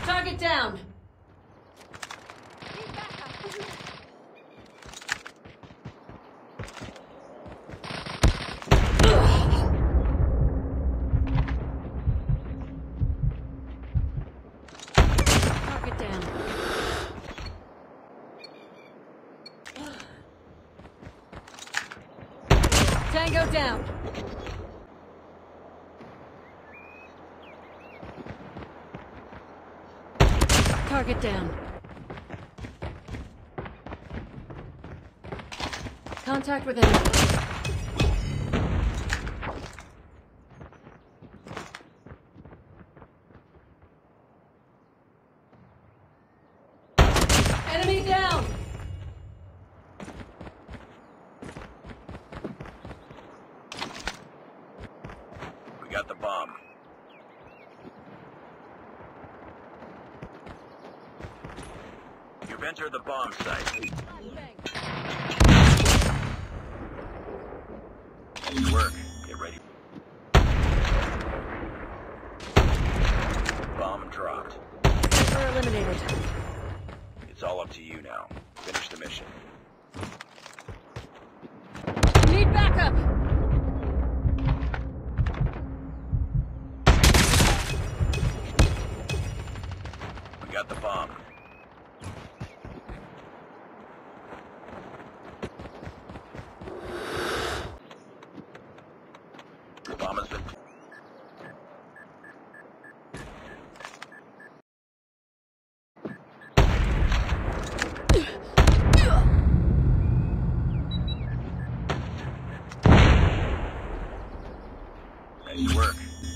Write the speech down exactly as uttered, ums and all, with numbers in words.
Target down. Target down. Tango down. Target down. Contact with enemy. Enemy down! We got the bomb. You've entered the bomb site. Nice work. Get ready. Bomb dropped. Sniper eliminated. It's all up to you now. Finish the mission. Need backup! We got the bomb. The bomb has been... Nice work.